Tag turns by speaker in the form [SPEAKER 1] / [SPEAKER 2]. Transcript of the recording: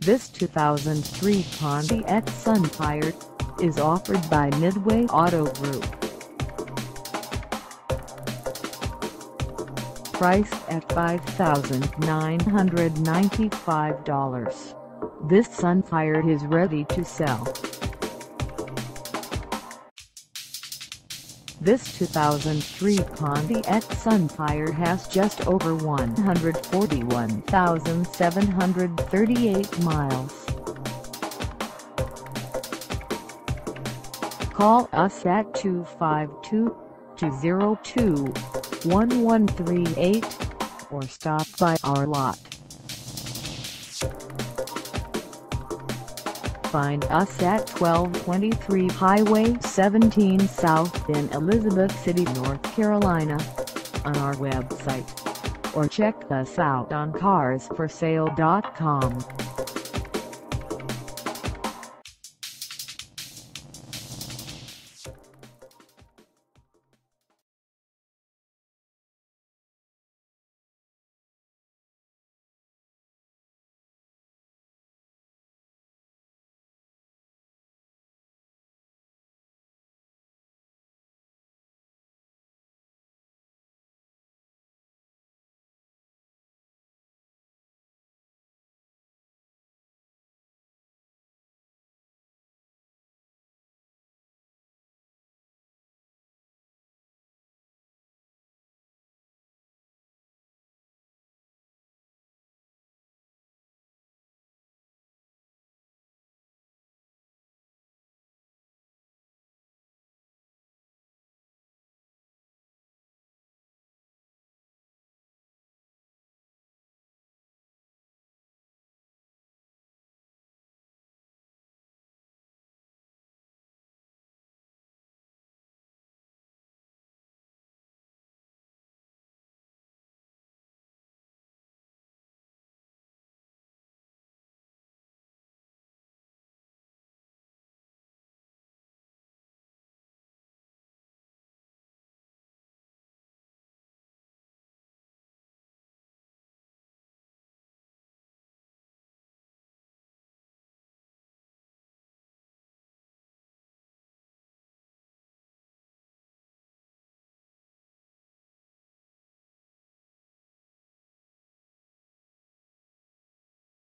[SPEAKER 1] This 2003 Pontiac Sunfire is offered by Midway Auto Group. Priced at $5,995, this Sunfire is ready to sell. This 2003 Pontiac Sunfire has just over 141,738 miles. Call us at 252-202-1138 or stop by our lot. Find us at 1223 Highway 17 South in Elizabeth City, North Carolina, on our website, or check us out on carsforsale.com.